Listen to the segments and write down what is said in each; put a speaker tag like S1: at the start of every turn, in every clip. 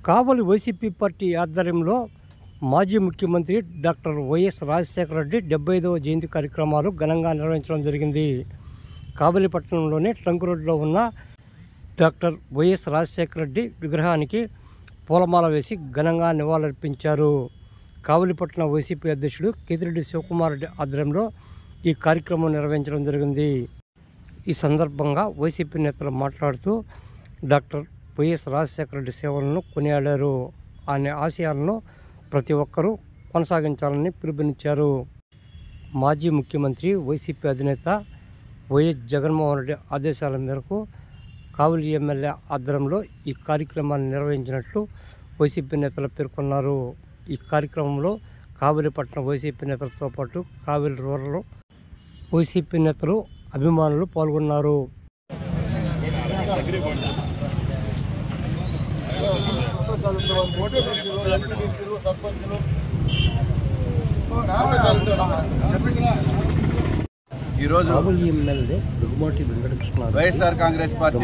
S1: కావలి YCP party ఆధ్వర్యంలో మాజీ ముఖ్యమంత్రి డాక్టర్ వైఎస్ రాజశేఖర రెడ్డి 75వ జయంతి కార్యక్రమాలు ఘనంగా నిర్వహించడం జరిగింది. కావలి పట్టణంలోని ట్రంక్ రోడ్లో ఉన్న డాక్టర్ వైఎస్ రాజశేఖర రెడ్డి విగ్రహానికి పూలమాల వేసి ఘనంగా నివాళులర్పించారు. కావలి పట్టణ వైసీపీ అధ్యక్షుడు కేతిరెడ్డి శివకుమార్ రెడ్డి ఆధ్వర్యంలో ఈ కార్యక్రమం నిర్వహించడం జరిగింది. ఈ సందర్భంగా వైసీపీ నేతలు మాట్లాడుతూ డాక్టర్ వైఎస్ రాజశేఖర రెడ్డి సేవలను కొనియాడారు. ఆయన ఆశయాలను ప్రతి ఒక్కరూ కొనసాగించాలని పిలుపునిచ్చారు. మాజీ ముఖ్యమంత్రి వైసీపీ అధినేత వైఎస్ జగన్మోహన్ రెడ్డి ఆదేశాల మేరకు కావలి ఎమ్మెల్యే ఆధ్వర్యంలో ఈ కార్యక్రమాన్ని నిర్వహించినట్లు వైసీపీ నేతలు పేర్కొన్నారు. ఈ కార్యక్రమంలో కావలి పట్టణ వైసీపీ నేతలతో పాటు కావలి రూరల్ వైసీపీ నేతలు అభిమానులు పాల్గొన్నారు.
S2: ఈరోజు వైఎస్ఆర్ కాంగ్రెస్ పార్టీ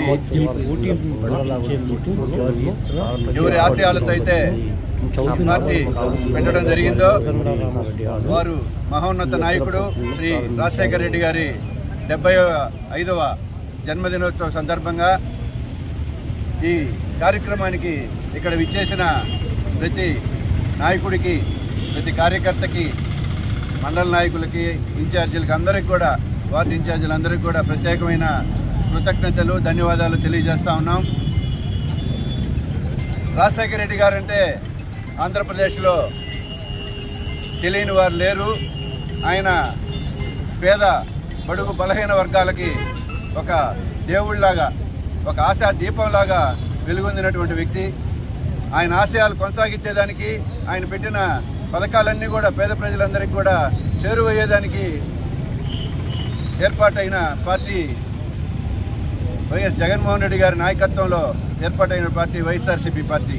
S2: ఎవరి ఆశయాలతో అయితే పార్టీ పెట్టడం జరిగిందో వారు మహోన్నత నాయకుడు శ్రీ రాజశేఖర రెడ్డి గారి 75వ జన్మదినోత్సవ సందర్భంగా ఈ కార్యక్రమానికి ఇక్కడ విచ్చేసిన ప్రతి నాయకుడికి, ప్రతి కార్యకర్తకి, మండల నాయకులకి, ఇన్ఛార్జీలకి అందరికీ కూడా, వార్డు ఇన్ఛార్జీలందరికీ కూడా ప్రత్యేకమైన కృతజ్ఞతలు, ధన్యవాదాలు తెలియజేస్తా ఉన్నాం. రాజశేఖర రెడ్డి గారంటే ఆంధ్రప్రదేశ్లో తెలియని వారు లేరు. ఆయన పేద బడుగు బలహీన వర్గాలకి ఒక దేవుళ్లాగా, ఒక ఆశా దీపంలాగా వెలుగొందినటువంటి వ్యక్తి. ఆయన ఆశయాలు కొనసాగించేదానికి, ఆయన పెట్టిన పథకాలన్నీ కూడా పేద ప్రజలందరికీ కూడా చేరువయ్యేదానికి ఏర్పాటైన పార్టీ వైఎస్ జగన్మోహన్ రెడ్డి గారి నాయకత్వంలో ఏర్పాటైన పార్టీ వైఎస్ఆర్సీపీ పార్టీ.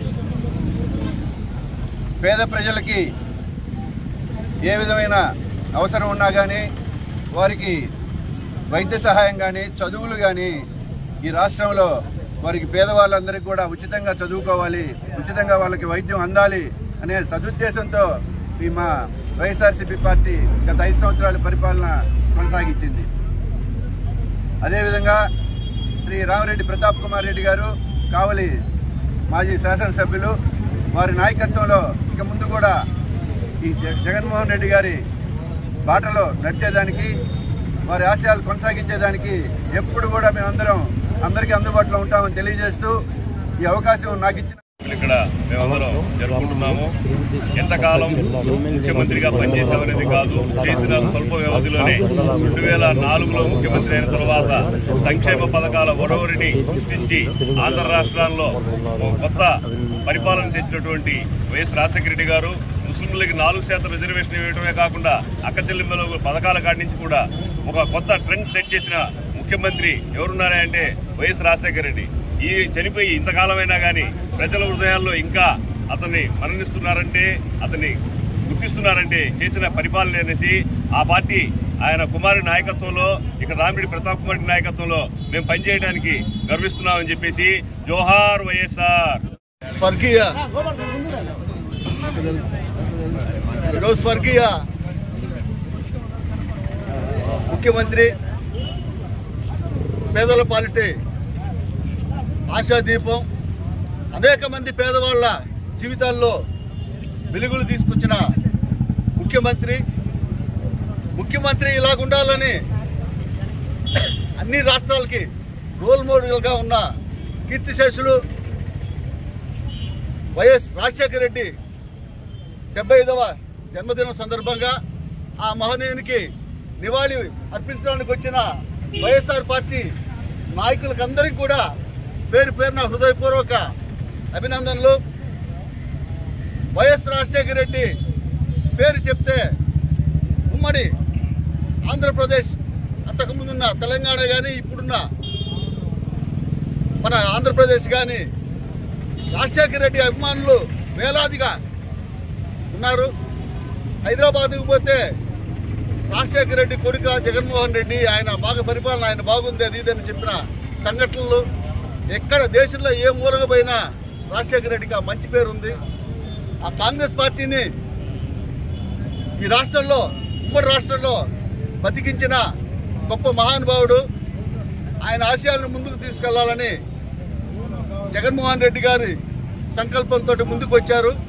S2: పేద ప్రజలకి ఏ విధమైన అవసరం ఉన్నా కానీ, వారికి వైద్య సహాయం కానీ, చదువులు కానీ ఈ రాష్ట్రంలో వారికి పేదవాళ్ళందరికీ కూడా ఉచితంగా చదువుకోవాలి, ఉచితంగా వాళ్ళకి వైద్యం అందాలి అనే సదుద్దేశంతో ఈ మా వైఎస్ఆర్సీపీ పార్టీ గత 5 సంవత్సరాల పరిపాలన కొనసాగించింది. అదేవిధంగా శ్రీ రామిరెడ్డి ప్రతాప్ కుమార్ రెడ్డి గారు, కావలి మాజీ శాసనసభ్యులు, వారి నాయకత్వంలో ఇక ముందు కూడా ఈ జగన్మోహన్ రెడ్డి గారి బాటలో నడిచేదానికి, వారి ఆశయాలు కొనసాగించేదానికి ఎప్పుడు కూడా మేమందరం అందరికీ అందుబాటులో ఉంటామని తెలియజేస్తూ ఈ అవకాశం నాకు ఇచ్చిన
S3: ఇక్కడ మేమందరం జరుపుకుంటున్నాము. ఎంతకాలం ముఖ్యమంత్రిగా పనిచేసామనేది కాదు, చేసిన స్వల్ప వ్యవధిలోనే 2004లో ముఖ్యమంత్రి అయిన తర్వాత సంక్షేమ పథకాల ఒరవరిని సృష్టించి ఆంధ్ర రాష్ట్రాల్లో కొత్త పరిపాలన తెచ్చినటువంటి వైఎస్ రాజశేఖర రెడ్డి గారు ముస్లింలకి 4% రిజర్వేషన్ ఇవ్వడమే కాకుండా అక్క చెల్లెమ్మల పథకాల కాడి నుంచి కూడా ఒక కొత్త ట్రెండ్ సెట్ చేసిన ముఖ్యమంత్రి ఎవరున్నారా అంటే వైఎస్ రాజశేఖర రెడ్డి. ఈ చనిపోయి ఇంతకాలమైనా కానీ ప్రజల హృదయాల్లో ఇంకా అతన్ని మరణిస్తున్నారంటే, అతన్ని గుర్తిస్తున్నారంటే చేసిన పరిపాలన అనేసి ఆ పార్టీ ఆయన కుమారుడి నాయకత్వంలో, ఇక్కడ రామిరెడ్డి ప్రతాప్ కుమార్ రెడ్డి నాయకత్వంలో మేము పనిచేయడానికి గర్విస్తున్నామని చెప్పేసి జోహార్ వైఎస్ఆర్.
S2: స్వర్గీయ ముఖ్యమంత్రి, పేదల పాలిటే ఆశాదీపం, అనేక మంది పేదవాళ్ల జీవితాల్లో వెలుగులు తీసుకొచ్చిన ముఖ్యమంత్రి ఇలాగుండాలని అన్ని రాష్ట్రాలకి రోల్ మోడల్గా ఉన్న కీర్తిశేషులు వైఎస్ రాజశేఖర రెడ్డి 75వ జన్మదినం సందర్భంగా ఆ మహనీయునికి నివాళి అర్పించడానికి వచ్చిన వైఎస్ఆర్ పార్టీ నాయకులకందరికీ కూడా పేరు పేరున హృదయపూర్వక అభినందనలు. వైఎస్ రాజశేఖర రెడ్డి పేరు చెప్తే ఉమ్మడి ఆంధ్రప్రదేశ్, అంతకుముందున్న తెలంగాణ కానీ ఇప్పుడున్న మన ఆంధ్రప్రదేశ్ కానీ రాజశేఖర రెడ్డి అభిమానులు వేలాదిగా ఉన్నారు. హైదరాబాద్కు పోతే రాజశేఖర రెడ్డి కొడుక జగన్మోహన్ రెడ్డి, ఆయన బాగా పరిపాలన, ఆయన బాగుంది అది ఇదని చెప్పిన సంఘటనలు ఎక్కడ దేశంలో ఏ మూలక పోయినా
S4: రాజశేఖర రెడ్డికి ఆ మంచి పేరు ఉంది. ఆ కాంగ్రెస్ పార్టీని ఈ రాష్ట్రంలో, ఉమ్మడి రాష్ట్రంలో బతికించిన గొప్ప మహానుభావుడు. ఆయన ఆశయాలను ముందుకు తీసుకెళ్లాలని జగన్మోహన్ రెడ్డి గారి సంకల్పంతో ముందుకు వచ్చారు.